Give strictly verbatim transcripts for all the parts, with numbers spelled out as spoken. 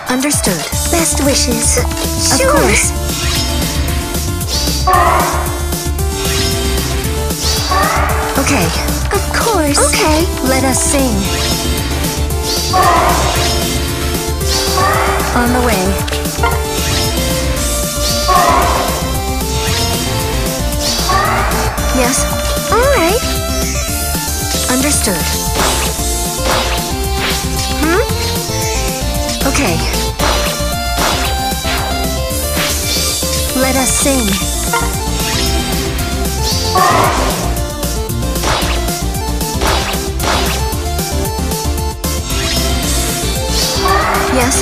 Understood. Best wishes. Of Sure. course. Okay. Of course. Okay. Let us sing. On the way. Yes. All right. Understood. Hmm? Okay. Let us sing. Yes.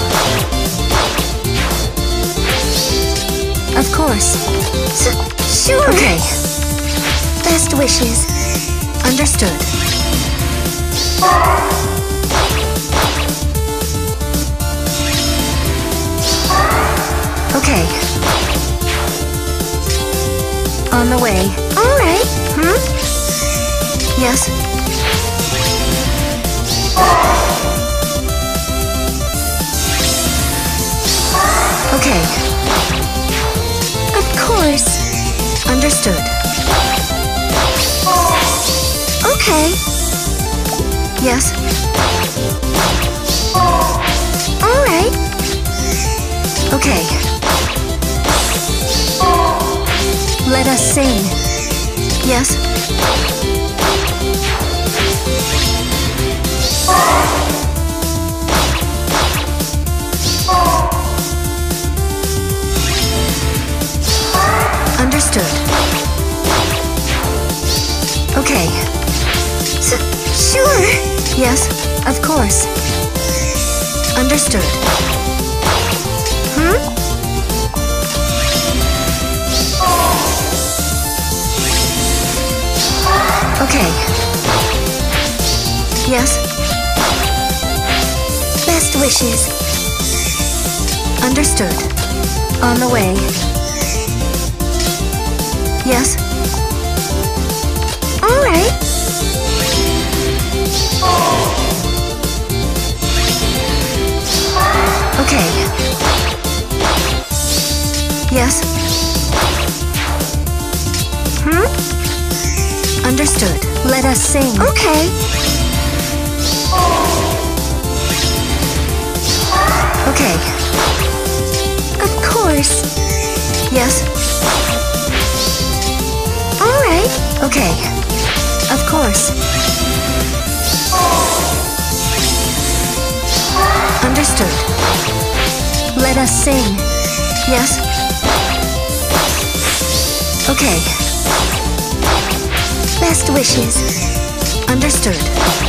Of course. S sure. Okay. Best wishes. Understood. Okay. On the way. All right. Hmm? Yes. Okay. Of course. Understood. Okay. Yes. All right. Okay. Let us sing. Yes. Understood. Okay. S sure. Yes, of course. Understood. Hmm? Okay. Yes, Best wishes. understood. On the way. Yes, All right. okay. Yes. Hmm? Understood. Let us sing. Okay. Okay. Of course. Yes. All right. Okay. Of course. Understood. Let us sing. Yes. Okay. Best wishes. Understood.